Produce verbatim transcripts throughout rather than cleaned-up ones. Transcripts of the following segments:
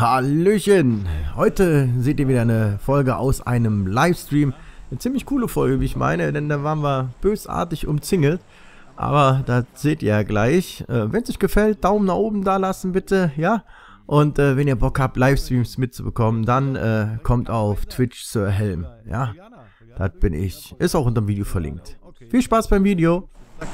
Hallöchen! Heute seht ihr wieder eine Folge aus einem Livestream. Eine ziemlich coole Folge, wie ich meine, denn da waren wir bösartig umzingelt. Aber das seht ihr ja gleich. Äh, wenn es euch gefällt, Daumen nach oben da lassen bitte, ja? Und äh, wenn ihr Bock habt, Livestreams mitzubekommen, dann äh, kommt auf Twitch Sir Helm, ja? Das bin ich. Ist auch unter dem Video verlinkt. Viel Spaß beim Video!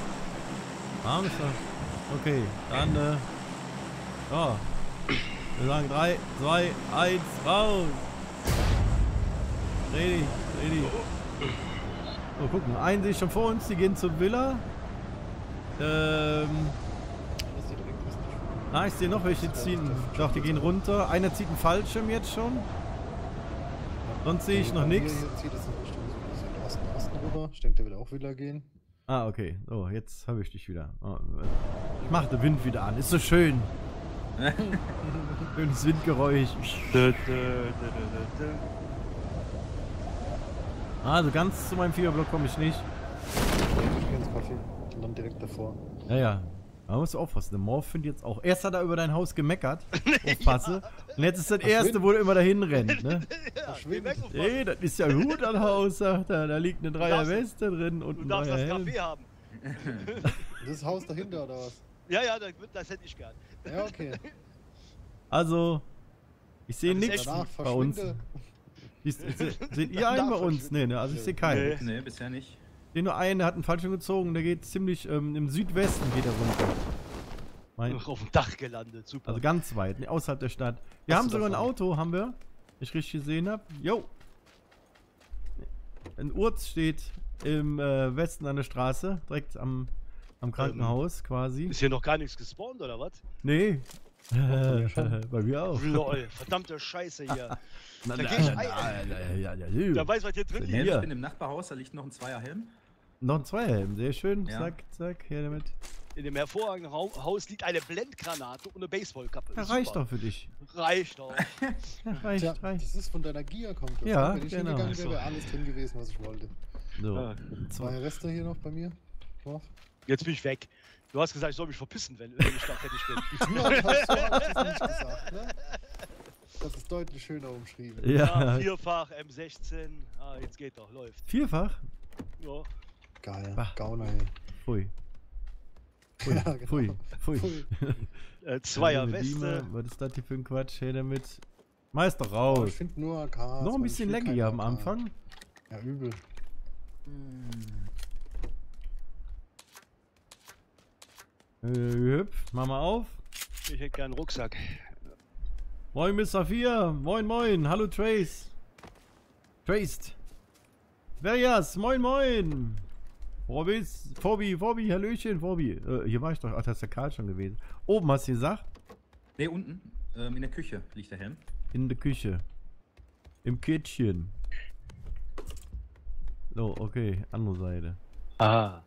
Okay, dann, äh, ja. Wir sagen drei, zwei, eins, raus! Dreh dich, dreh dich. So, gucken, einen sehe ich schon vor uns, die gehen zur Villa. Ähm. Ah, ich sehe noch welche ziehen. Ich dachte, die gehen runter. Einer zieht einen Fallschirm jetzt schon. Sonst sehe ich noch nichts. Ich denke, der wird auch Villa gehen. Ah, okay. So, jetzt habe ich dich wieder. Oh, ich mache den Wind wieder an. Ist so schön. Schönes Windgeräusch. Also ganz zu meinem Viererblock komme ich nicht. Ich gehe ins Café und dann direkt davor. Ja, ja. Da musst du aufpassen. Der Morph findet jetzt auch. Erst hat er über dein Haus gemeckert. Aufpasse. Ja. Und jetzt ist das erste, wo er immer dahin rennt. Ne? Ja, ey, das ist ja gut an Haus, sagt er. Da liegt eine Dreier-Weste drin und du ein darfst das Dreier-Helm. Café haben. Das ist das Haus dahinter oder was? Ja, ja, das, das hätte ich gern. Ja, okay. Also, ich sehe Das ist nichts echt bei uns. Siehst, se, seht ihr einen bei uns? Nee, ne, also ich sehe keinen. Nee. Nee, bisher nicht. Ich sehe nur einen, der hat einen Fallschirm gezogen, der geht ziemlich ähm, im Südwesten geht er runter. Mein, Auf dem Dach gelandet, super. also ganz weit, ne, außerhalb der Stadt. Wir Hast haben du sogar ein davon? Auto, haben wir. Ich richtig gesehen habe. Jo. Ein Urz steht im äh, Westen an der Straße, direkt am, am Krankenhaus quasi. Ist hier noch gar nichts gespawnt, oder was? Nee. bei mir schon. Bei mir auch. Lol, verdammte Scheiße hier. Na, Da na, geh ich na, ein. na, na, ja, ja, ja. Wer weiß, was hier drin Nee, liegt. Ja. ich bin im Nachbarhaus, da liegt noch ein Zweierhelm. Noch ein Zweierhelm, sehr schön. Ja. Zack, zack, her damit. In dem hervorragenden Ra Haus liegt eine Blendgranate und eine Baseballkappe. Ja, Super. reicht doch für dich. Reicht doch. Ja, reicht, Tja, reicht. das ist von deiner Gier kommt das. Ja, Wenn ich genau. hingegangen wäre, Ach so. wäre alles drin gewesen, was ich wollte. So. Ah. Zwei Reste hier noch bei mir. Noch. Jetzt bin ich weg. Du hast gesagt, ich soll mich verpissen, wenn, wenn ich da fertig bin. Ja, das hast du hab ich das nicht gesagt, ne? Das ist deutlich schöner umschrieben. Ja, Ja, vierfach M sechzehn. Ah, jetzt geht doch, läuft. vierfach? Ja. Geil. Bah. Gauner, ey. Pfui. Pfui, Ja, genau. pfui, pfui. Pfui. Äh, Zweier Eine Weste. Beamer, was ist das hier für ein Quatsch? Her damit. Meister Aber raus. ich finde nur A Ks. Noch ein weil bisschen ich will laggy keine am A K. Anfang. Ja, übel. Äh, hüpf, mach mal auf. Ich hätte gern einen Rucksack. Moin Mister vier, moin moin, hallo Trace. Traced. Verias, moin moin. Vorbis, Vorbi, Vorbi, Hallöchen, Vorbi. Äh, hier war ich doch, ach, das ist der Karl schon gewesen. Oben hast du gesagt? Ne, unten. Ähm, in der Küche liegt der Helm. In der Küche. Im Kitchen. So, okay, andere Seite. Ah.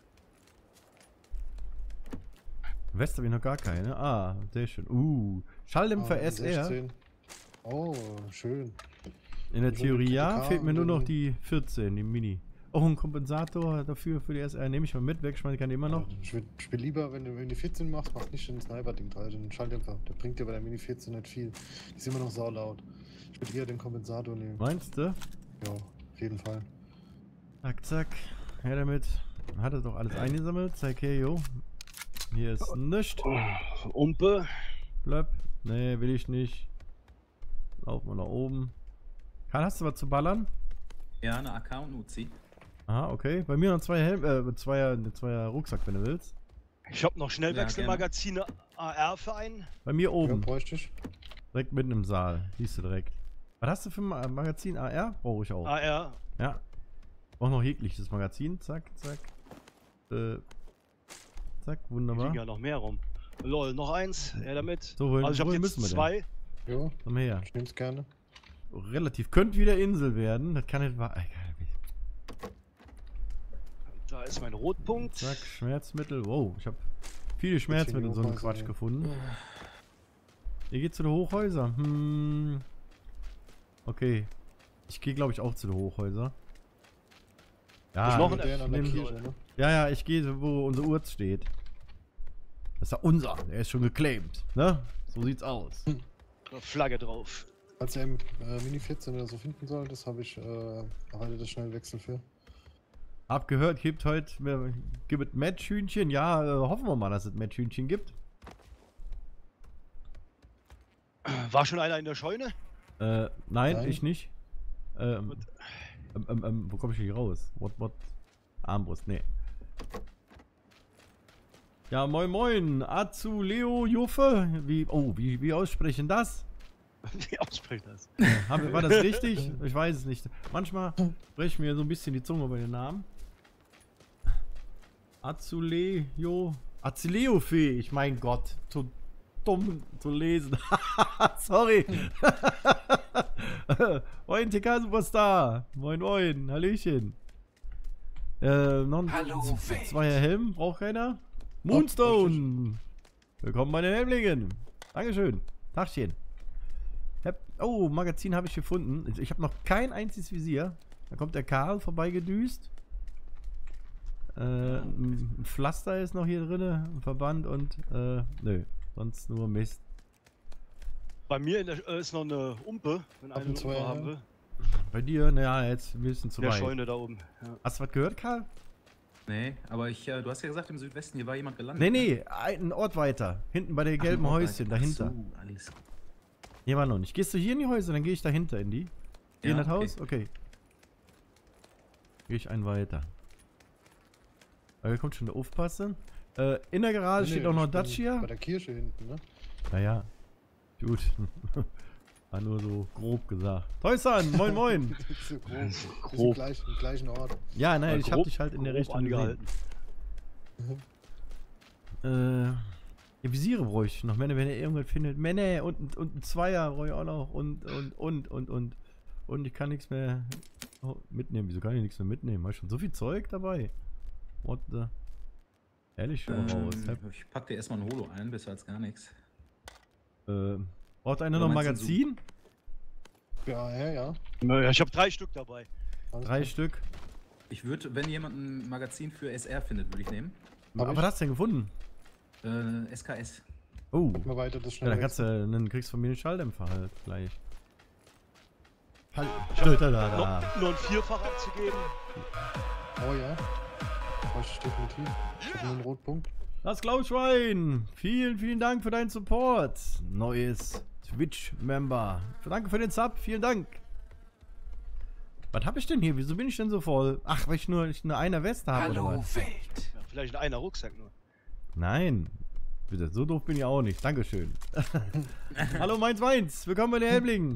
West habe ich noch gar keine. Ah, sehr schön. Uh, Schalldämpfer Ah, S R. sechzehn. Oh, schön. In der So Theorie eine ja, K fehlt mir und nur noch dann- die vierzehn, die Mini. Oh, ein Kompensator dafür für die S R. Nehme ich mal mit, wegschmeißen kann ich immer noch. Ja, ich würde spiel lieber, wenn du wenn du vierzehn machst, mach nicht den Sniper-Ding dran, den Schalldämpfer. Der bringt dir bei der Mini vierzehn nicht viel. Die ist immer noch saulaut. Ich würde eher den Kompensator nehmen. Meinst du? Ja, auf jeden Fall. Zack, zack. Her damit. Hat er doch alles eingesammelt. Zeig her, jo. Hier ist nichts. Umpe. Bleib. Nee, will ich nicht. Lauf mal nach oben. Karl, hast du was zu ballern? Ja, eine A K und ein U Z. Aha, okay. Bei mir noch zwei Helm, äh, zweier, ne, zweier Rucksack, wenn du willst. Ich habe noch Schnellwechselmagazine A R für einen. Bei mir Ja, oben. bräuchte ich. Direkt mitten im Saal. Siehst du direkt. Was hast du für ein Ma- Magazin? A R? Brauche ich auch. A R. Ja. Brauch noch jegliches Magazin. Zack, zack. Äh. Zack, Hier wunderbar. liegen ja noch mehr rum. Lol, noch eins. Er damit. So, wohin, Also ich habe wohin jetzt müssen wir zwei. Jo, denn? Komm her. ich nehm's gerne. Relativ. Könnte wieder Insel werden. Das kann nicht wahr. Egal. Da ist mein Rotpunkt. Zack, Schmerzmittel. Wow, ich habe viele Schmerzmittel in so einem Hochhäuser, Quatsch ja. gefunden. Ihr geht zu den Hochhäusern. Hm. Okay. Ich gehe, glaube ich, auch zu den Hochhäusern. Ja, Ich noch ich ein- Der an der nehm- Kirche, ne? ja, ja, ich gehe, wo unser Urz steht. Das ist ja unser. Der ist schon geclaimed. Ne? So sieht's aus. Flagge drauf. Falls ihr im äh, Mini vierzehn oder so finden solltet, habe ich äh, heute das Schnellwechsel für. Hab gehört, gibt heute gibt es Matchhühnchen. Ja, äh, hoffen wir mal, dass es Matchhühnchen gibt. War schon einer in der Scheune? Äh, nein, Nein. ich nicht. Ähm, ähm, ähm, ähm, wo komme ich hier raus? What, what? Armbrust, nee. Ja, moin moin, Azu, Leo, Juffe. Wie, oh, wie, wie aussprechen das? Wie ausspricht das? Äh, hab, war das richtig? Ich weiß es nicht. Manchmal bricht mir so ein bisschen die Zunge bei den Namen. Azuleo. Azuleo-Fee, ich mein Gott. Zu dumm zu lesen. Sorry. Moin, T K Superstar. Moin, moin. Hallöchen. Äh, noch ein Hallo, Welt. zweier Helm. Braucht keiner. Moonstone. Willkommen bei den Helmlingen. Dankeschön. Tagchen. Hab, oh, Magazin habe ich gefunden. Ich habe noch kein einziges Visier. Da kommt der Karl vorbeigedüst. Äh, ein Pflaster ist noch hier drin, ein Verband und, äh, nö. Sonst nur Mist. Bei mir in der, äh, ist noch eine Umpe, wenn Ab eine und zu, Umpe ja. haben will. Bei dir, naja, jetzt ein bisschen zu Der weit. Scheune da oben. Ja. Hast du was gehört, Karl? Nee, aber ich, äh, du hast ja gesagt, im Südwesten, hier war jemand gelandet. Nee, ne? nee, ein Ort weiter. Hinten bei den Ach, gelben im Ort Häuschen, weiter. dahinter. Ach so, alles gut. Hier war noch nicht. Gehst du hier in die Häuser, dann gehe ich dahinter in die. Hier in Ja, das okay. Haus? Okay. Gehe ich einen weiter. Aber hier kommt schon der Aufpasse. Äh, in der Garage Nee, steht nee, auch noch ich bin Dacia. Bei der Kirche hinten, ne? Naja. Gut. War nur so grob gesagt. Toysan, moin moin. Das ist so grob. Das ist im Grob. gleichen, im gleichen Ort. Ja, nein, Mal ich hab grob- dich halt in der grob Richtung gesehen. angehalten. Äh, ja, Visiere bräuchte ich noch. Wenn, wenn ihr irgendwas findet. Männer und, ein- und ein Zweier brauche ich auch noch. Und, und, und, und, und. Und ich kann nichts mehr oh, mitnehmen. Wieso kann ich nichts mehr mitnehmen? Hab ich schon so viel Zeug dabei? What the... Ehrlich schon raus. Ähm, ich pack dir erstmal ein Holo ein, besser als gar nichts. Äh, braucht einer Oder noch ein meinst du Magazin? Ja, ja, ja. Ja, ich habe drei Stück dabei. Alles Drei klar. Stück. Ich würde, wenn jemand ein Magazin für S R findet, würde ich nehmen. Hab Aber ich. was hast du denn gefunden? Äh, S K S. Oh. Mal weiter das Ja, dann kannst Schnellwechsel. du, dann kriegst du von mir den Schalldämpfer halt gleich. Halt, da, da, da, da. Noch, nur ein Vierfach abzugeben. Oh ja. Bräuchte ich definitiv. Ich hab nur einen Rotpunkt. Das Klauschwein! Vielen, vielen Dank für deinen Support. Neues Twitch-Member. Danke für den Sub, vielen Dank. Was hab ich denn hier? Wieso bin ich denn so voll? Ach, weil ich nur, ich nur eine Weste habe oder Hallo was? Welt. Ja, vielleicht einer Rucksack nur. Nein. Bitte, so doof bin ich auch nicht. Dankeschön. Hallo Mainz Mainz, willkommen bei den Helmlingen.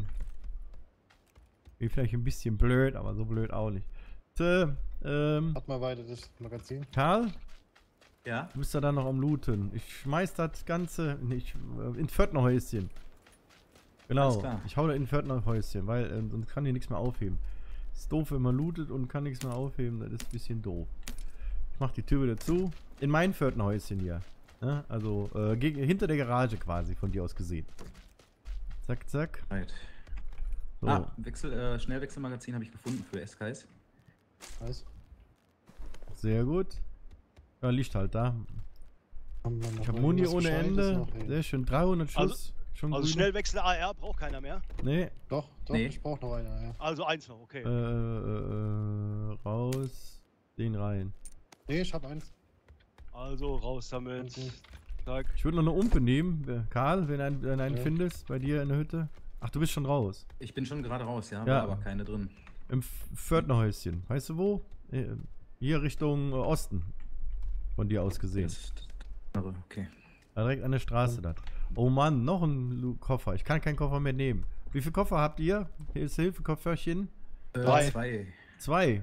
Bin vielleicht ein bisschen blöd, aber so blöd auch nicht. So, ähm, Hat mal weiter das Magazin. Karl? Ja? Du bist ja da noch am Looten. Ich schmeiß das Ganze nicht in Pförtnerhäuschen. Genau. Alles klar. Ich hau da in Pförtnerhäuschen, weil äh, sonst kann ich nichts mehr aufheben. Ist doof, wenn man lootet und kann nichts mehr aufheben. Das ist ein bisschen doof. Ich mach die Tür wieder zu. In mein Pförtnerhäuschen hier. Ne? Also äh, gegen, hinter der Garage quasi, von dir aus gesehen. Zack, zack. Right. So. Ah, Wechsel, äh, Schnellwechselmagazin habe ich gefunden für S K S. Weiß. Sehr gut. Ja, Licht halt da. Haben wir noch Ich habe irgendwas Muni ohne Gescheites Ende. noch? Hey. Sehr schön. dreihundert Schuss. Also- Schon Also grün. Schnellwechsel A R braucht keiner mehr. Nee. Doch, doch, Nee. ich brauch noch einer, ja. Also eins noch, okay. Äh, äh, äh, raus. Den rein. Nee, ich hab eins. Also raus damit. Okay. Zack. Ich würde noch eine Umpe nehmen. Äh, Karl, wenn du einen, wenn du einen Ja. findest, bei dir in der Hütte. Ach, du bist schon raus. Ich bin schon gerade raus, ja, Ja. war aber keine drin. Im F- Pförtnerhäuschen. Weißt du wo? Äh, Hier Richtung äh, Osten. Von dir aus gesehen. Das- das- Okay. Da direkt an der Straße da. Oh Mann, noch ein Lu- Koffer. Ich kann keinen Koffer mehr nehmen. Wie viele Koffer habt ihr? Hier ist Hilfekofferchen. Äh, Drei. Zwei. Zwei.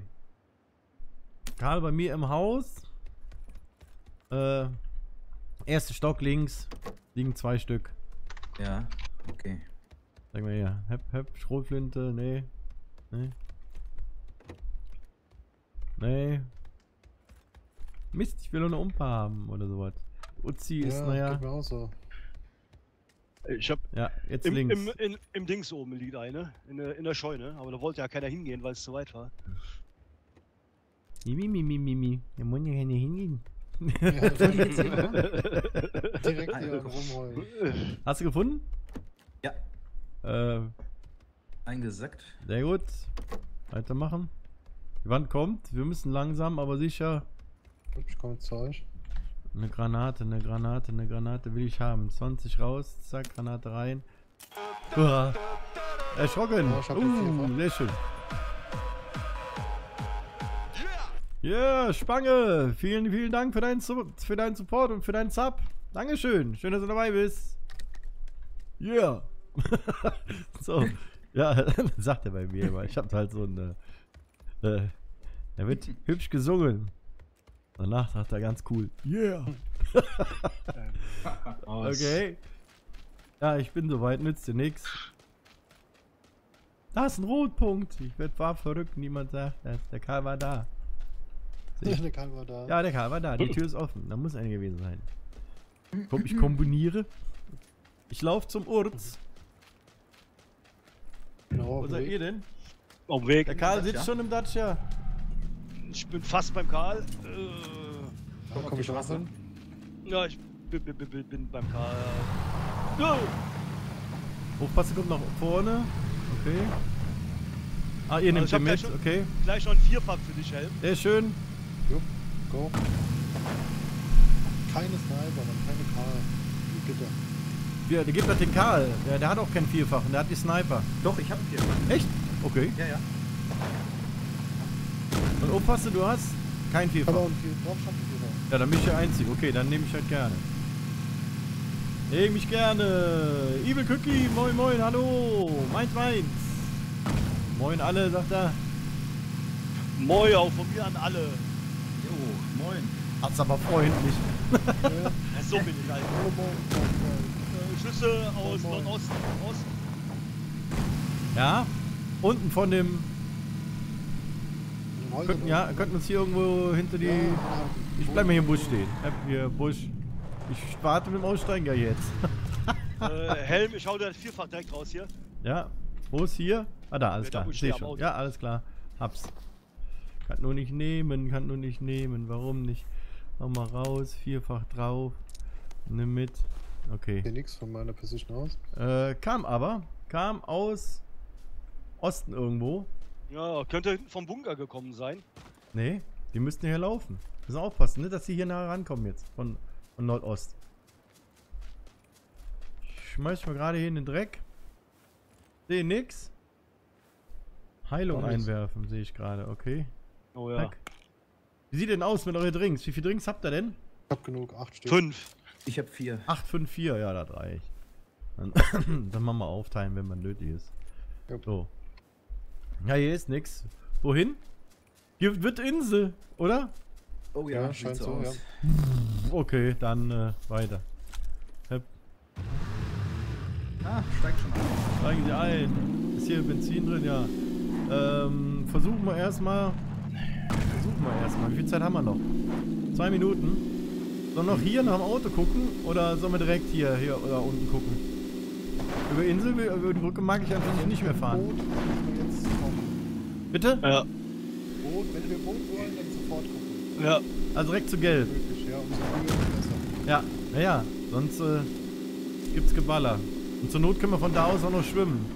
Karl bei mir im Haus. Äh, erster Stock links. Liegen zwei Stück. Ja, okay. Sag mal hier. Hep, hep, Schrotflinte. Nee. Nee. Nee. Mist, ich will nur eine Umpa haben oder sowas. Uzi ist, Ja, naja. geht mir auch so. Ich hab Ja, jetzt im, links. im, in, im Dings oben liegt eine. In der, in der Scheune. Aber da wollte ja keiner hingehen, weil es zu weit war. Mimi, mimi, mimi. Da muss ja keiner hingehen. Ja, direkt Jetzt hin, oder? direkt Ah, hier ja. rumheulen. Hast du gefunden? Ja. Äh, Eingesackt. sehr gut. Weitermachen. Die Wand kommt. Wir müssen langsam, aber sicher. Ich komme zu euch. Eine Granate, eine Granate, eine Granate will ich haben. zwanzig raus, zack, Granate rein. Uah. Erschrocken. Ja, ich hab den Uh, Vierfach. sehr schön. Ja, yeah, Spange. Vielen, vielen Dank für deinen, Su- für deinen Support und für deinen Sub. Dankeschön. Schön, dass du dabei bist. Yeah. So. Ja, sagt er bei mir immer. Ich hab halt so ein. Äh, er wird hübsch gesungen. Danach sagt er ganz cool. Yeah. Okay. Ja, ich bin soweit, nützt dir nix. Da ist ein Rotpunkt. Ich werd war verrückt, niemand sagt das. Der Karl war da. Der Karl war da. Ja, der Karl war da. Die Tür ist offen. Da muss einer gewesen sein. Komm, ich kombiniere. Ich laufe zum Urz. Genau, Wo seid Weg. ihr denn? Auf dem Weg. Der Karl Dacia? sitzt schon im Dacia. Ich bin fast beim Karl. Äh, Da komm ich auch hin. ja, ich bin, bin, bin, bin beim Karl. Ja. Hochpasse kommt nach vorne. Okay. Ah, ihr nehmt Also ich hab den gleich mit. schon- Okay. Gleich noch ein Vierpack für dich, Helm. Sehr schön. Jo, go. Keine Sniper, man, keine Karl. Die Gitter. Ja, der gibt das den Karl. Ja, der hat auch keinen Vierfachen. Der hat die Sniper. Doch, ich hab vier. Echt? Okay. Ja, ja. Und Hochpasse, du hast kein Aber Vierfachen. und viel drauf schaffen wir da. Ja, dann bin ich der Einzige. Okay, dann nehme ich halt gerne. Nehme ich gerne. Evil Cookie, moin moin, hallo. Meins, meins. Moin alle, sagt er. Moin auch von mir an alle. Jo, moin. Hat's aber freundlich. Ja, Ja, so bin ich halt. oh, moin, moin, moin. Äh, Schüsse aus Moin, moin. Nordosten, Osten. Ja, unten von dem. In den Häusern Könnten, ja, unten. könnten uns hier irgendwo hinter die. Ja, ja. Ich bleib mal hier im Busch stehen. Ich hab hier Busch. Ich warte mit dem Aussteigen ja jetzt. äh, Helm, ich hau dir das Vierfach direkt raus hier. Ja, wo ist hier? Ah, da, alles Ja, da, klar. wo ich Seh stehe am schon. Auto. Ja, alles klar. Hab's. Kann nur nicht nehmen, kann nur nicht nehmen. Warum nicht? Hau mal raus, vierfach drauf. Nimm mit. Okay. Hier nix von meiner Position aus. Äh, kam aber. Kam aus Osten irgendwo. Ja, könnte hinten vom Bunker gekommen sein. Nee, die müssten hier laufen. Müssen aufpassen, ne, dass sie hier nah rankommen jetzt. Von, von Nordost. Ich schmeiß mal gerade hier in den Dreck. Sehe nix. Heilung Auch nix. einwerfen, sehe ich gerade. Okay. Oh ja. Zack. Wie sieht denn aus mit euren Drinks? Wie viele Drinks habt ihr denn? Ich hab genug, acht Stück. Fünf. Ich hab vier. acht, fünf, vier, ja, das reicht. Dann, dann machen wir aufteilen, wenn man nötig ist. Ja. So. Ja, hier ist nix. Wohin? Hier wird Insel, oder? Oh Ja, ja, scheint sieht so, ja. Okay, dann äh, weiter. Hep, Ah, steigt schon an. steigen Sie ein. Ist hier Benzin drin? Ja. Ähm, versuchen wir erstmal. Versuchen wir erstmal. Wie viel Zeit haben wir noch? Zwei Minuten. Sollen wir noch hier nach dem Auto gucken? Oder sollen wir direkt hier, hier oder unten gucken? Über Insel, über die Brücke mag ich einfach nicht mehr fahren. Boot, müssen wir jetzt kommen. Bitte? Ja. Boot, wenn wir Boot wollen, dann sofort gucken. Ja. Also direkt zu gelb. Möglich, ja, umso früher, umso besser. Ja, naja, sonst äh, gibt's Geballer. Und zur Not können wir von da aus auch noch schwimmen.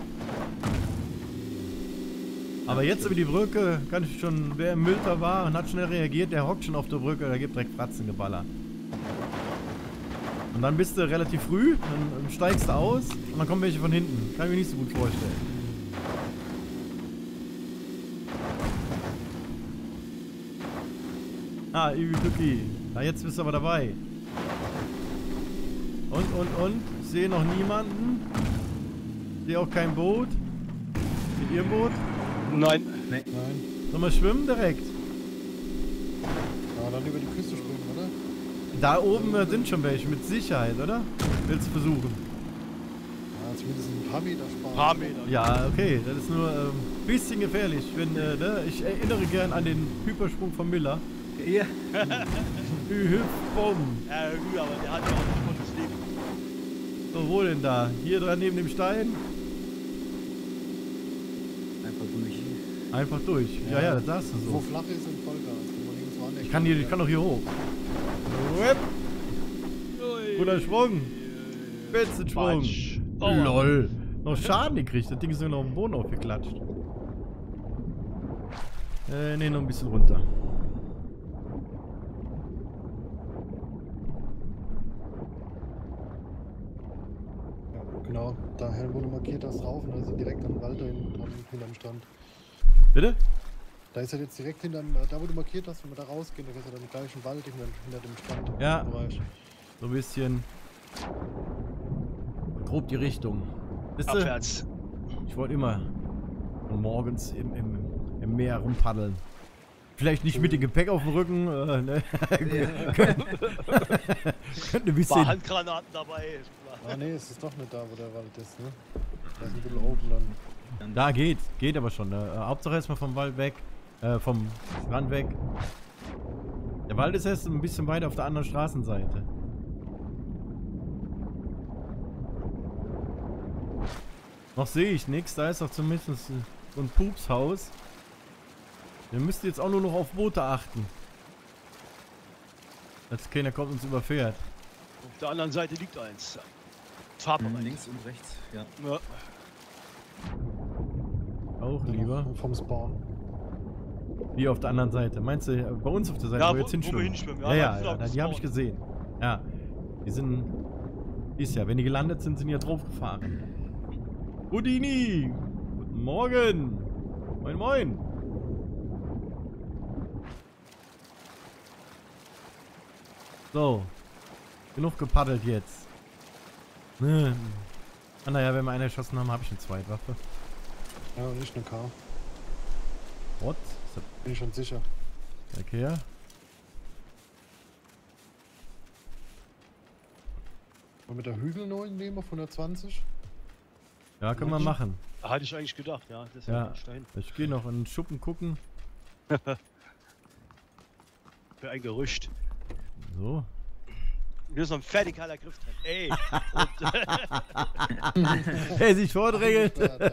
Aber jetzt über die Brücke kann ich schon, wer im Mülter war und hat schnell reagiert, der hockt schon auf der Brücke, da gibt direkt Fratzengeballer. Und dann bist du relativ früh, dann, dann steigst du aus und dann kommen welche von hinten. Kann ich mir nicht so gut vorstellen. Ah, Iwi-Tuki. Na, jetzt bist du aber dabei. Und, und, und? Ich sehe noch niemanden. Ich sehe auch kein Boot. Seht ihr ein Boot? Nein. Nee. Nein. Sollen wir schwimmen direkt? Ja, dann über die Küste springen, oder? Da oben äh, sind schon welche, mit Sicherheit, oder? Willst du versuchen? Ja, zumindest ein paar Meter sparen. Paar Meter. Ja, okay. Das ist nur ein ähm, bisschen gefährlich. Wenn, äh, ne? Ich erinnere gern an den Hypersprung von Miller. Ja. Hüpfbom. Ja, gut, aber der hat ja auch nicht volles Leben. So, wo denn da? Hier dran neben dem Stein? Einfach durch. Einfach durch. Ja, ja, das sagst du Wo so. flach ist und Vollgas. Kann man nirgendwo anecken. Ich kann, hier, ich kann doch hier hoch. Whip. Guter Sprung. Spitzensprung. Quatsch. Aua. Lol. noch Schaden gekriegt. Das Ding ist nur noch auf den Boden aufgeklatscht. Äh, ne, noch ein bisschen runter. Ja, genau, da Helm, wo du markiert hast, rauf und da ist er direkt am Wald da hinten dran, hinterm Stand. Bitte? Da ist er jetzt direkt hinterm, da wo du markiert hast, wenn wir da rausgehen, da ist er dann im gleichen Wald hinter, hinter dem Stand. Ja. Im Bereich. So ein bisschen grob die Richtung. Wisst ihr? Abwärts. Ich wollte immer morgens im, im, im Meer rumpaddeln. Vielleicht nicht mit dem Gepäck auf dem Rücken. Äh, ne? Könnte ein War bisschen. Handgranaten dabei. Ah ne, es ist doch nicht da, wo der Wald ist, ne? Da ist ein bisschen oben dann. Dann Da geht, geht aber schon. Ne? Äh, Hauptsache erstmal vom Wald weg. Äh, vom Strand weg. Der Wald ist erst ein bisschen weiter auf der anderen Straßenseite. Noch sehe ich nichts. Da ist doch zumindest so ein Pupshaus. Wir müssten jetzt auch nur noch auf Boote achten. Dass keiner kommt und uns überfährt. Auf der anderen Seite liegt eins. Mhm, Fahrbereit. links und rechts, ja. Ja. Auch lieber. Und vom Spawn. Wie auf der anderen Seite. Meinst du, äh, bei uns auf der Seite, Ja, wo wo- wir jetzt wo wir hinschwimmen? hinschwimmen, Ja, ja, ja, das ist ja, auch die habe ich Spawn. gesehen. Ja, die sind, ist ja, wenn die gelandet sind, sind die ja drauf gefahren. Houdini! Guten Morgen! Moin, moin! So. Genug gepaddelt jetzt. Ne. Ah, naja, wenn wir einen erschossen haben, habe ich eine Zweitwaffe. Ja, und nicht eine K. What? Ist das Bin ich schon sicher. Verkehr? Und mit der Hügel neu nehmen auf hundertzwanzig? Ja, können wir machen. Hatte ich eigentlich gedacht, ja. Das ist ja, Ja. ein Stein. Ich gehe noch in den Schuppen gucken. Für ein Gerücht. So. Wir sind noch ein vertikaler Griff drin. Ey! Er sich vordrängelt.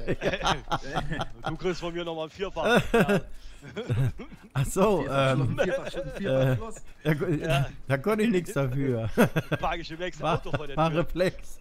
Du kriegst von mir nochmal ein Vierfach. Ja. Ach so, ähm, Vierfach, schon äh, vierfach los. da, da, da konnte ich nichts dafür. Park ich im nächsten War, Auto vor der war Tür. Reflex.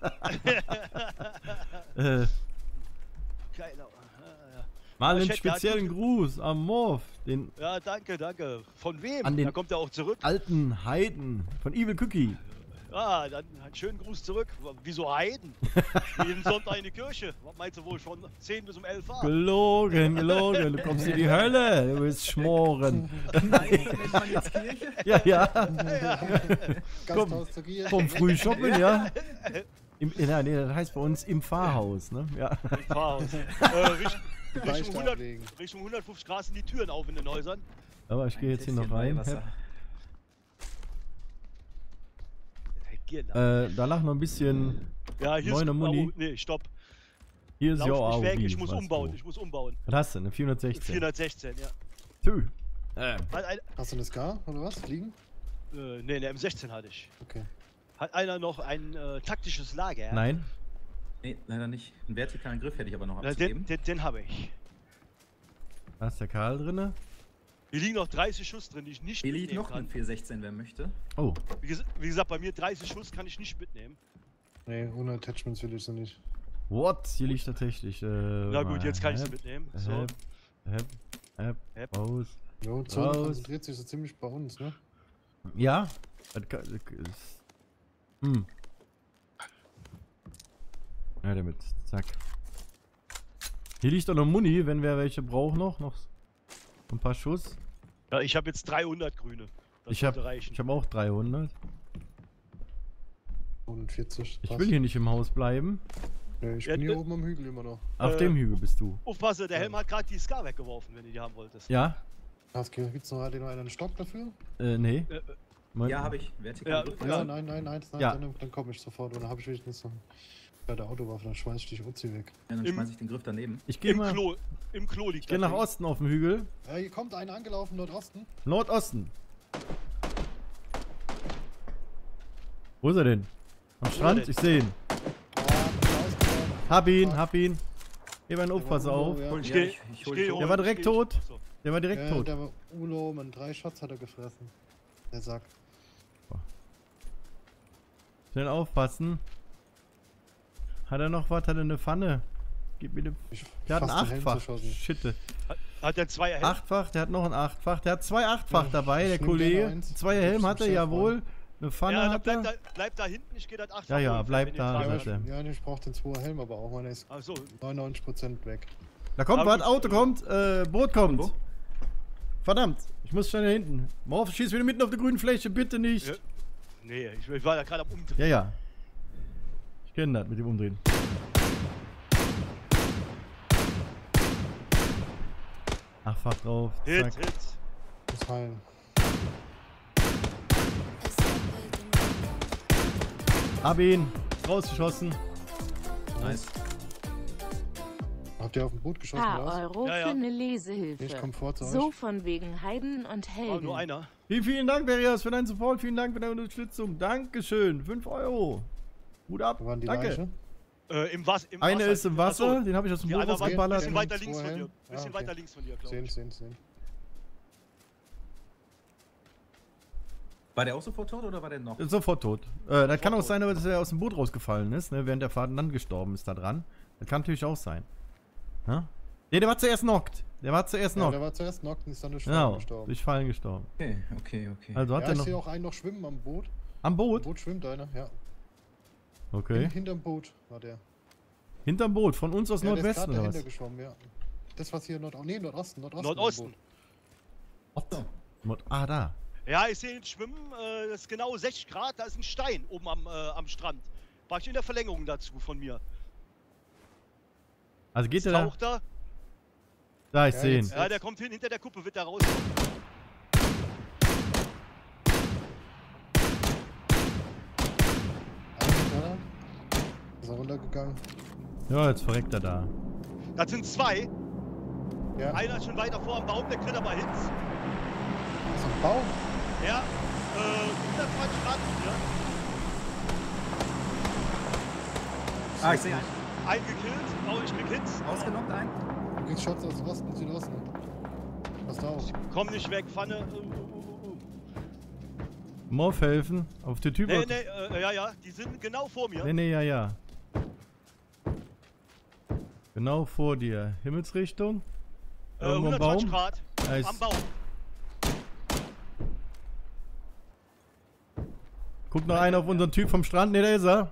äh, Geil. mal Aber einen ich hätte- speziellen ja, Gruß am Morph, den Ja, danke, danke. Von wem? An den- Da kommt er auch zurück. alten Heiden von Evil Cookie. Ah, dann einen schönen Gruß zurück. Wieso Heiden? Jeden Sonntag in die Kirche. Was meinst du wohl schon zehn bis um elf Uhr? Gelogen, gelogen, du kommst in die Hölle, du willst schmoren. Nein, nennt man jetzt Kirche? Ja, ja, Gasthaus zur Gier. vom Frühschoppen, ja. Im, ja, nee, das heißt bei uns im Pfarrhaus, ne? Ja. Im Pfarrhaus. äh, Richt, Richtung, Beichte hundert, ablegen. Richtung hundertfünfzig Grad sind die Türen auf in den Häusern. Aber ich gehe jetzt hier noch Tässchen rein. Weihwasser. Genau. Äh, da lag noch ein bisschen. Ja, hier neune ist Muni. Oh, nee, stopp. Hier ist ja Lauf auch. nicht weg, wie, ich muss was, umbauen, wo. ich muss umbauen. Was hast du? Eine vierhundertsechzehn. vierhundertsechzehn, ja. Tü. Äh, Hat ein, Hast du eine Ska oder was? Liegen? äh, nee, eine M sechzehn hatte ich. Okay. Hat einer noch ein äh, taktisches Lager? nein. Nee, leider nicht. Einen vertikalen Griff hätte ich aber noch Na, abzugeben. den den, den habe ich. Da ist der Karl drinne. Hier liegen noch dreißig Schuss drin, die ich nicht Hier liegt mitnehmen noch kann. ein vier sechzehn, wer möchte. Oh. Wie, ges wie gesagt, bei mir dreißig Schuss kann ich nicht mitnehmen. Nee, ohne Attachments will ich so nicht. What? Hier liegt tatsächlich. Äh, Na gut, jetzt kann ich sie Hep, mitnehmen. So. Hep, Hep, Hep, Hep. raus. Jo, Zone Raus. konzentriert sich so ziemlich bei uns, ne? Ja. Das kann- das ist- Hm. Ja, damit. Zack. Hier liegt doch noch Muni, wenn wer welche braucht noch. Noch ein paar Schuss. Ja, ich habe jetzt dreihundert Grüne. Das Ich habe sollte reichen. ich hab auch dreihundert. fünfundvierzig. Ich passt. will hier nicht im Haus bleiben. Nee, ich Ja, bin hier ne- oben am Hügel immer noch. Auf Äh, dem Hügel bist du. Aufpasse, der Helm hat gerade die Ska weggeworfen, wenn du die haben wolltest. Ja? Hast, gibt's noch, hat noch einen Stock dafür? Äh, nee. Äh, äh, Mein- Ja, habe ich. Vertikal Ja, Griff. Ja, Ja. nein, nein, nein, nein, Ja. dann, dann komme ich sofort. Und dann habe ich wenigstens noch bei der Autowaffe, dann schmeiß ich die Uzi weg. Ja, dann Im- schmeiß ich den Griff daneben. Ich gehe Im mal. Klo, im Klo liegt Ich gehe das nach Ding. Osten auf dem Hügel. Ja, hier kommt einer angelaufen, Nordosten. Nordosten. Wo ist er denn? Am Strand? denn? Ich sehe ihn. Ah, ausgebaut. Hab ihn, hab ihn. Gib einen Aufpass Der war auf. Ulo, ja. Ich Ja, gehe ich- ich ich hol geh dich hoch, Der war ich direkt geh- tot. Achso. Der war direkt Ja, tot. der war Ulo, man drei Shots hat er gefressen. Der Sack. Schnell aufpassen. Hat er noch was? Hat er eine Pfanne? Gib mir den. Ich Der hat ein fast den Helm Achtfach. zerschossen. Shit. Hat, hat der zwei Helm? Achtfach, der hat noch ein Achtfach. Der hat zwei Achtfach Ja, dabei, ich der nehm Kollege. gerne eins. Zwei Ich Helm hab's hat er, im Chef jawohl. Eine Pfanne Ja, dann hat bleib er. da, bleib da hinten, ich geh das acht. Ja, ja, bleib wenn ihr da, tragen sagt wollt. er. Ja, ich brauch den zwei Helm, aber auch meiner ist Ach so, neunundneunzig Prozent weg. Da kommt Aber was, gut, Auto äh, kommt, äh, Boot kommt. Wo? Verdammt, ich muss schnell nach hinten. Morph, schieß wieder mitten auf der grünen Fläche, bitte nicht. Ja. nee, ich, ich war da gerade am Umdrehen. Ja, ja. Ich kenne das mit dem Umdrehen. Achtfach drauf, Hit, zack. Hit. Muss heilen. Hab ihn, rausgeschossen. Nice. Habt ihr auf dem Boot geschossen, Paar oder was? Euro Ja, ja. für eine Ich Lesehilfe. komm vor zu So euch. von wegen Heiden und War Helden. nur einer. Vielen, vielen Dank, Berias, für deinen Support. Vielen Dank für deine Unterstützung. Dankeschön. fünf Euro. Hut ab. Wo waren die Danke. Leiche? Äh, im, Was im Eine Wasser. ist im Wasser, Ach so, den habe ich aus dem die Boot andere war ein rausgeballert. bisschen weiter links von Vorher? dir. Bisschen Ah, okay. weiter links von dir, glaube Sehen, ich. sehen, sehen. War der auch sofort tot oder war der noch? Ist sofort tot. Äh, das kann auch tot. sein, dass er aus dem Boot rausgefallen ist, ne, während der Fahrt dann gestorben ist da dran. Das kann natürlich auch sein. Ja? Ne, der war zuerst knockt. Der war zuerst Ja, knockt. der war zuerst knockt und ist dann durch Fallen Genau, gestorben. durch Fallen gestorben. Okay, okay, okay. Also hat Ja, er ich noch. sehe auch einen noch schwimmen am Boot. Am Am Boot? Boot schwimmt einer, ja. Okay. Hin- Hinterm Boot war der. Hinterm Boot, von uns aus Ja, der ist Nordwesten gerade oder dahinter was? geschwommen, ja. Das, was hier Nord... Nee, Nordosten, Nordosten. am Nordosten. Boot. So. Nord ah, da. Ja, ich sehe ihn schwimmen. Äh, das ist genau sechzig Grad. Da ist ein Stein oben am, äh, am Strand. War ich in der Verlängerung dazu von mir. Also geht der da? Taucht er. Da, ich Ja, sehe ihn. jetzt- Ja, der kommt hin, hinter der Kuppe wird er rauskommen. Einer da. Ist er runtergegangen? Ja, jetzt verreckt er da. Das sind zwei. Ja. Einer ist schon weiter vor am Baum, der kriegt aber Hits. Ist ein Baum? Ja, äh, hundertzwanzig Grad hier. Ah, ich sehe einen. Einen gekillt, oh, ich krieg Hits. Ausgenockt einen. Du kriegst Shots aus Osten, Südosten. Was da auch? Komm nicht weg, Pfanne. Uh, uh, uh, uh. Morph helfen. Auf den Typ. Nee, nee, äh, ja, ja, die sind genau vor mir. Nee, nee, ja, ja. Genau vor dir. Himmelsrichtung. äh, Irgendwo am hundertzwanzig Baum. Grad Da ist, am Baum. guck noch einer auf unseren Typ vom Strand. Ne, da ist er.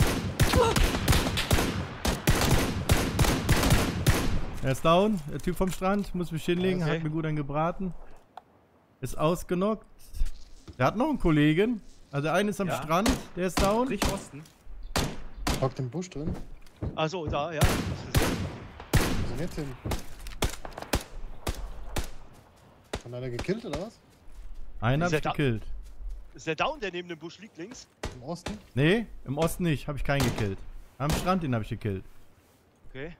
Er ist down. Der Typ vom Strand. Muss mich hinlegen. Okay. Hat mir gut einen gebraten. Ist ausgenockt. Der hat noch einen Kollegen. Also der eine ist am Ja. Strand. Der ist down. Strich Osten. Hockt im Busch drin. Achso, da, ja. Wo sind jetzt hin? Hat einer gekillt oder was? Einen hab Ist er ich da? gekillt. Ist der Down, der neben dem Busch liegt links? Im Osten? Nee, im Osten nicht. Habe ich keinen gekillt. Am Strand den habe ich gekillt. Okay.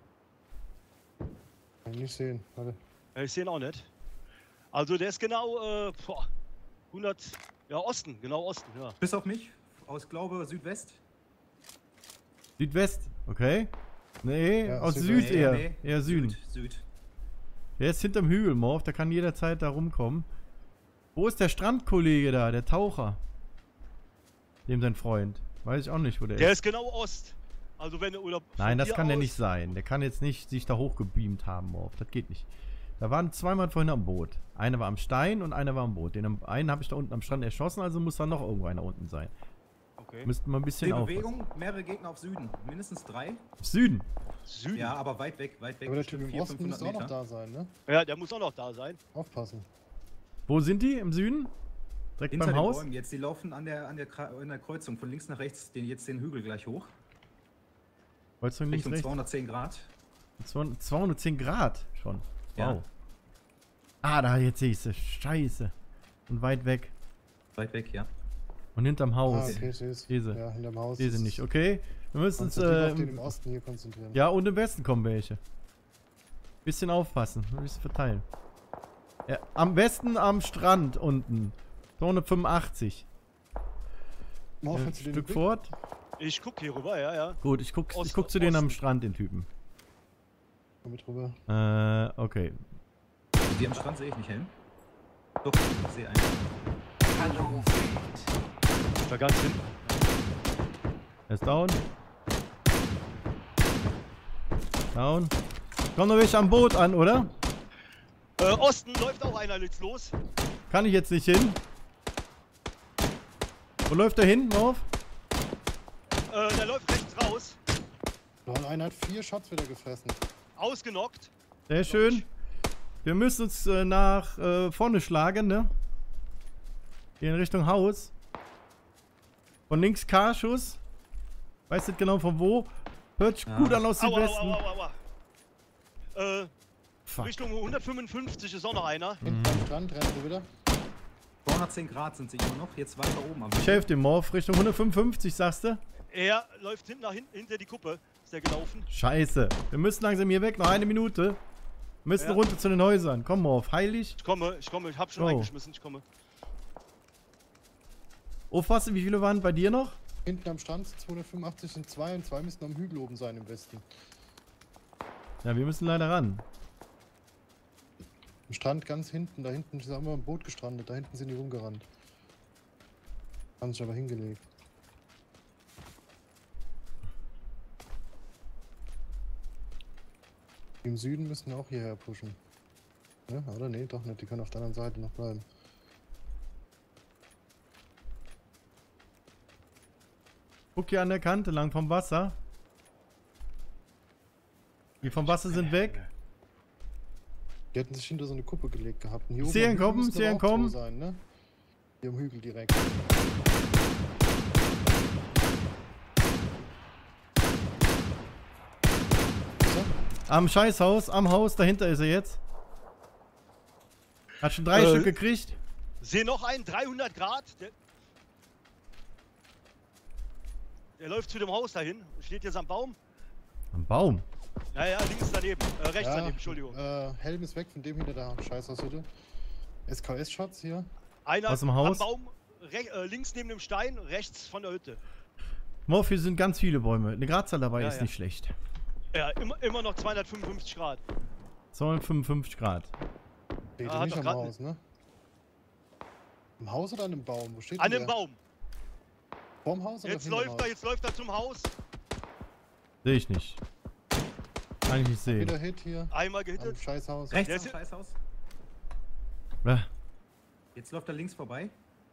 Kann ich nicht sehen. Warte. Ja, ich sehe ihn auch nicht. Also der ist genau, äh, boah, hundert, ja Osten, genau Osten, ja. Bis auf mich. Aus, glaube, Südwest. Südwest, okay. Nee, Ja, aus Südwest. Süd eher. Eher Süden. Süd. Süd. Der ist hinterm Hügel, Morph. Der kann jederzeit da rumkommen. Wo ist der Strandkollege da, der Taucher? Dem sein Freund. Weiß ich auch nicht, wo der, Der ist. ist genau Ost. Also wenn du, oder Nein, von das hier kann der aus- nicht sein. Der kann jetzt nicht sich da hochgebeamt haben, Morph. Das geht nicht. Da waren zweimal vorhin am Boot. Einer war am Stein und einer war am Boot. Den am- einen habe ich da unten am Strand erschossen, also muss da noch irgendwo einer unten sein. Okay. Müssten wir ein bisschen In aufpassen. Bewegung, mehrere Gegner auf Süden. Mindestens drei. Süden. Süden. Ja, aber weit weg, weit weg. Aber der Typ bestimmt im vierhundert, Osten müsste auch noch Meter. da sein, ne? Ja, der muss auch noch da sein. Aufpassen. Wo sind die? Im Süden? Direkt Hinter beim den Haus? Bäumen jetzt. Die laufen an der, an der, Kra- an der Kreuzung von links nach rechts. Den, jetzt den Hügel gleich hoch. Wolltest du links, Richtung rechts? zweihundertzehn Grad. zweihundertzehn Grad schon. Ja. Wow. Ah, da jetzt sehe ich sie. Scheiße. Und weit weg. Weit weg, ja. Und hinterm Ah, Haus. okay, ich sehe es. Diese. Ja, hinterm Haus. Diese nicht. Okay. Wir müssen uns. Kannst du dich auf den Äh, im Osten hier konzentrieren. ja, und im Westen kommen welche. Bisschen aufpassen. Ein bisschen verteilen. Ja, am Westen am Strand unten. zweihundertfünfundachtzig. Morph, Ein kannst du den Stück Blick- fort. Ich guck hier rüber, ja, ja. Gut, ich guck, ich Ost- guck zu denen am Osten. Strand, den Typen. Komm mit rüber. Äh, okay. Die am Strand sehe ich nicht, Helm. Doch, ich sehe einen. Hallo, Fred. Da ganz hinten. Er ist down. Down. Kommt noch welche am Boot an, oder? Äh, Osten läuft auch einer jetzt los. Kann ich jetzt nicht hin. Wo läuft der hin, Morph? Äh, der läuft rechts raus. Lol, einer hat vier Shots wieder gefressen. Ausgenockt. Sehr schön. Wir müssen uns äh, nach äh, vorne schlagen, ne? Hier in Richtung Haus. Von links K-Schuss. Weiß nicht genau von wo. Hört sich Ja. gut an aus Aua, Südwesten. aua, aua, aua. Äh, Fuck. Richtung hundertfünfundfünfzig ist auch noch einer. Hinten am Strand rennen sie wieder. zweihundertzehn Grad sind sie immer noch. Jetzt weiter oben. am Ich helfe dem Morph. Richtung hundertfünfundfünfzig, sagst du? Er läuft hinten nach hinten, hinter die Kuppe. Ist der gelaufen. Scheiße. Wir müssen langsam hier weg. Noch eine Minute. Wir müssen Ja. runter zu den Häusern. Komm, Morph. Heilig. Ich komme, ich komme, ich hab schon Oh. reingeschmissen, ich komme. Aufpassen, wie viele waren bei dir noch? Hinten am Strand zweihundertfünfundachtzig sind zwei und zwei müssen am Hügel oben sein im Westen. Ja, wir müssen leider ran. Am Strand ganz hinten, da hinten ist auch immer ein Boot gestrandet, da hinten sind die rumgerannt. Haben sich aber hingelegt. Die im Süden müssen auch hierher pushen. Ja, oder? Nee, doch nicht, die können auf der anderen Seite noch bleiben. Guck hier an der Kante lang vom Wasser. Die vom Wasser sind weg. Die hätten sich hinter so eine Kuppe gelegt gehabt. Und hier Ich oben sehe am ihn Hügel kommen, müssten sehe aber ihn auch zwei kommen. Sein, ne? Hier am Hügel direkt. Am Scheißhaus, am Haus, dahinter ist er jetzt. Hat schon drei Äh. Stück gekriegt. Seh noch einen, dreihundert Grad. Der, der läuft zu dem Haus dahin. Steht jetzt am Baum. Am Baum. Ja, ja, links daneben. Äh, rechts Ja, daneben, Entschuldigung. Äh, Helm ist weg von dem hinter der Scheißhaushütte. S K S-Shots hier. Einer aus dem Haus? am Baum, re äh, links neben dem Stein, rechts von der Hütte. Morph, hier sind ganz viele Bäume. Eine Gradzahl dabei Ja, ist ja. nicht schlecht. Ja, immer, immer noch zweihundertfünfundfünfzig Grad. zweihundertfünfundfünfzig Grad. Steht Ah, ja hat nicht doch am grad Haus, ne? Im Haus oder an dem Baum? Wo steht An denn dem der? Baum. Vorm Haus oder Jetzt hinterm läuft er, Haus? jetzt läuft er zum Haus. Sehe ich nicht. Kann ich nicht sehen. Wieder Hit hier. Einmal Am gehittet. Scheißhaus. Rechts Der am ist- Scheißhaus. Äh, Jetzt läuft er links vorbei.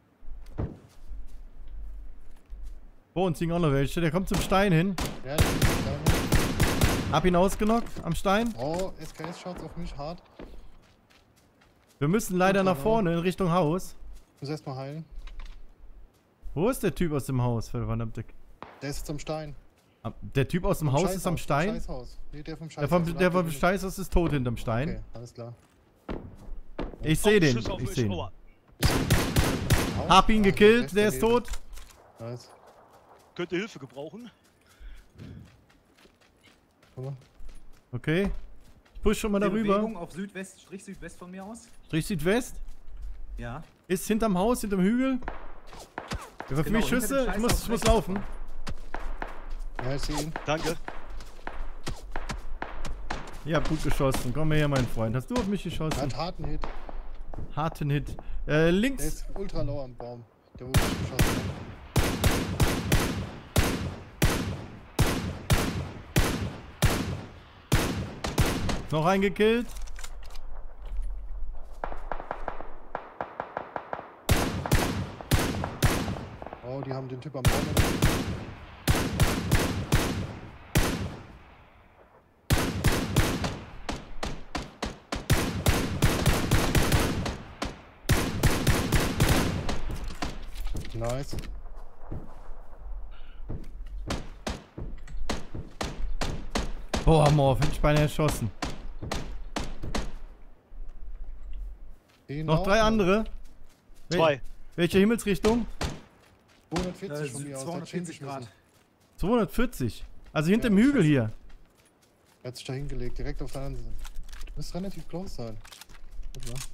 Vor uns liegen auch noch welche. Der kommt zum Stein hin. Ja, das ist der Stein. Hab ihn ausgenockt am Stein. Oh, S K S-Shots auf mich, hart. Wir müssen leider Gut, nach aber- vorne in Richtung Haus. Ich muss erstmal heilen. Wo ist der Typ aus dem Haus? Verdammte. Der ist jetzt am Stein. Am- Der Typ aus dem Vom Haus ist am Scheißhaus, vom Stein. Scheißhaus. Nee, der vom Der Scheißhaus. vom, der Lag vom nicht. Scheißhaus ist tot hinterm Stein. Okay, alles klar. Ich sehe Oh, den. Schuss auf Ich mich. sehe ihn. Aua. Haus? Hab ihn Ah, gekillt. rechts Der ist daneben. tot. Nice. Könnte Hilfe gebrauchen. Guck mal. Okay. Ich push schon mal darüber. Bewegung auf Südwest, Strich Südwest von mir aus. Strich Südwest. Ja. Ist hinterm Haus, hinterm Hügel. Der wirft Genau, mich hinter dem Schüsse. Ich muss, Scheißhaus ich muss rechts. laufen. Ja, ich sehe ihn. Danke. Ihr habt gut geschossen. Komm her, mein Freund. Hast du auf mich Er geschossen? hat harten Hit. Harten Hit. Äh, Der links. ist ultra low am Baum. Der wurde nicht geschossen. Noch einen gekillt. Oh, die haben den Typ am Baum. Nice. Boah, Morph, hätte ich beinahe erschossen. Den Noch auch drei andere. Wel- Zwei. Welche Himmelsrichtung? zweihundertvierzig Äh, von mir aus. der hat zweihundertvierzig Grad. hingeschmissen. zweihundertvierzig. Also hinter dem Ja, Hügel scheiße. hier. Er hat sich da hingelegt, direkt auf der anderen Seite. Du musst relativ close sein. Guck mal.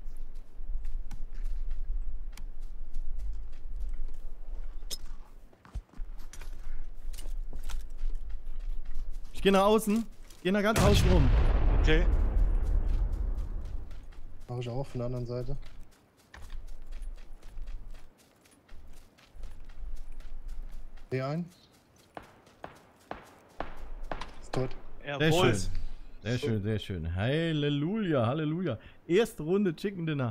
Ich gehe nach außen. Gehe nach ganz außen rum. Okay. Mach ich auch von der anderen Seite. Seh ein. Ist tot. Sehr Jawohl. schön. Sehr schön, sehr schön. Halleluja, Halleluja. Erste Runde Chicken Dinner.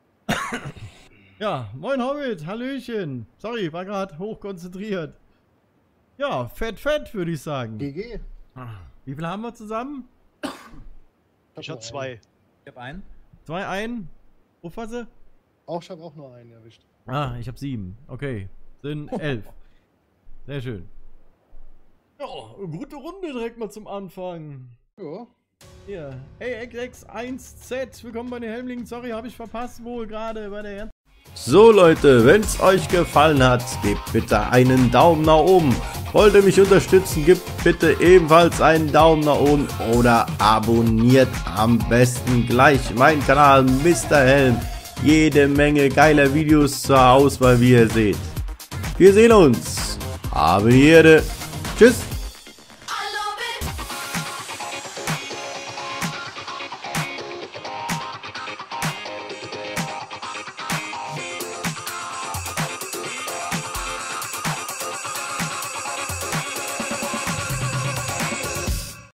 Ja, moin Hobbit, Hallöchen. Sorry, war gerade hochkonzentriert. Ja, fett, fett, würde ich sagen. G G. Wie viel haben wir zusammen? Ich hab zwei. Ich hab einen. Zwei, ein. Auffasse? Auch, ich habe auch nur einen erwischt. Ah, ich habe sieben. Okay, sind elf. Sehr schön. Ja, gute Runde direkt mal zum Anfang. Ja. Hier, hey X X eins Z, willkommen bei den Helmlingen. Sorry, habe ich verpasst wohl gerade bei der... So Leute, wenn es euch gefallen hat, gebt bitte einen Daumen nach oben. Wollt ihr mich unterstützen, gebt bitte ebenfalls einen Daumen nach oben oder abonniert am besten gleich meinen Kanal Mister Helm. Jede Menge geiler Videos zur Auswahl, wie ihr seht. Wir sehen uns. Habe die Ehre. Tschüss.